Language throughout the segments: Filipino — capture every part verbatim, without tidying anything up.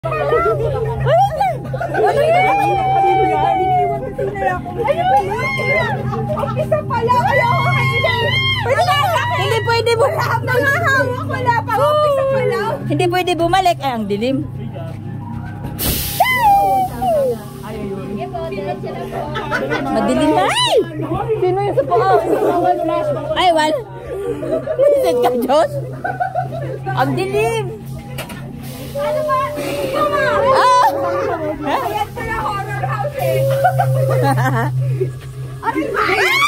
Isa pala kayo. Hindi pwede bu. Nangahawak wala pa. Isa pala. Hindi pwede bumalik. Ay, ang dilim. Madilim na. Ay! Sino yung sa paa? Ay, wal. Visit ka, Diyos. Ang dilim. Ano ba? Ah! Ayan pala horror house eh. Aray ba?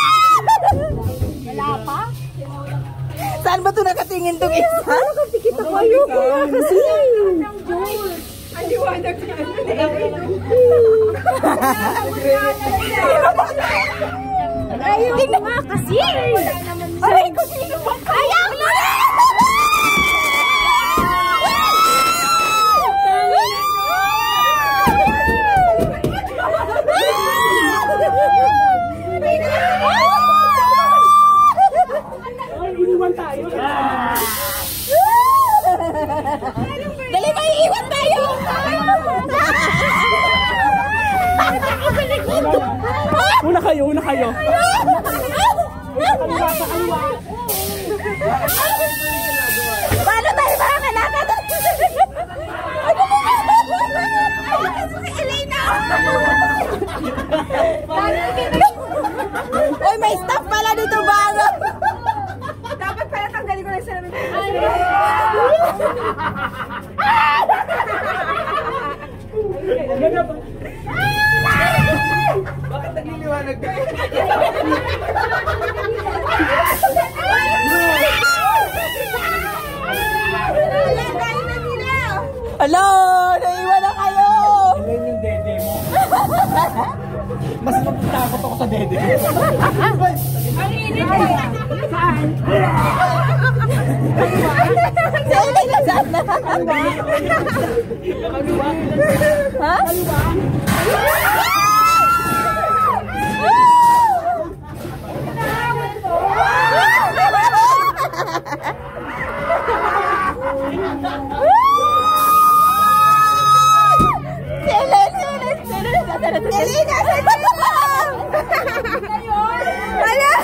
Wala pa? Saan ba ito nakatingin itong isa? Kita ko ayun. Kasi. Ang liwanag na. Ayaw nga kasi. Aray ko sino ba? Ayaw mo na! Dali, may iwan tayo! Una kayo, una kayo. Paano tayo makakalakad? Uy, may staff pala dito bago. Dapat pala tanggalin ko lang sa namin. Bakit nagliliwanag ka? Hello! Naiwan na kayo! Ilan yung dede mo? Mas natakot ako sa dede. Ang init ko. Saan? Saan na saan na? Ha? Selena! Hala!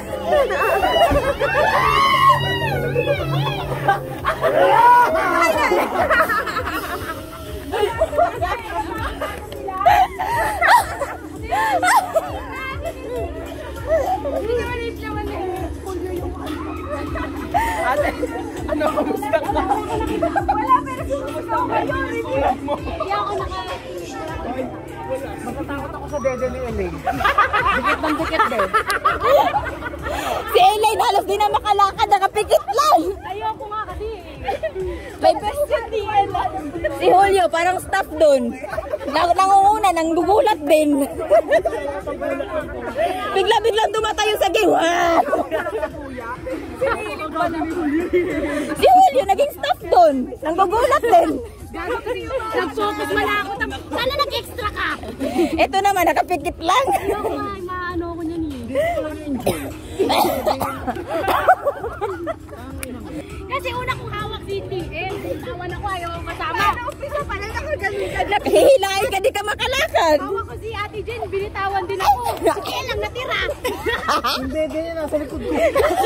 Ate, ano, kamusta ka? Wala, pero kumusta ko kayo? Hindi ako naka... Matatakot ako sa dede ni Elaine. Dikit ng dikit din. Si Elaine halos di na makalakad, nakapikit lang. Ayoko nga kasi. May question di Si Julio, parang staff doon. Nangunguna, nanggugulat din. Bigla-biglang tumatayo sa giwan. Si Julio, naging staff doon. Nanggugulat din. Nag-focus man ako. Sana nag-extra ka. Ito naman, nakapikit lang. Ayoko nga, maano ko niyan eh. Kasi una kong hawak si T L. Tawan ako, ayaw ko kasama. Paano umpisa pa lang nakagalitan? Nakahihilahin ka, di ka makalakad. Hawak ko si Ate Jen, binitawan din ako. Si El lang natira. Yung dede niya nasa likod ko.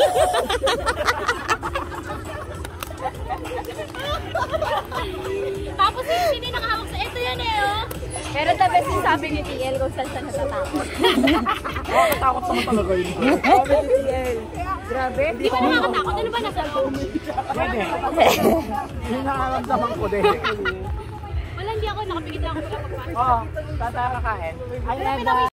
Tapos yung hindi nakahawak sa ito yan eh, oh. Pero the best yung sabi ni T L kung saan saan natatakot. Oo, katakot naman talaga yun. Grabe. Hindi ko nakakatakot. Ano ba nasa loob? Dede. Yung nakaramdaman ko, dede. Wala, hindi ako nakapigit lang ako. Oo, tatara kain. I love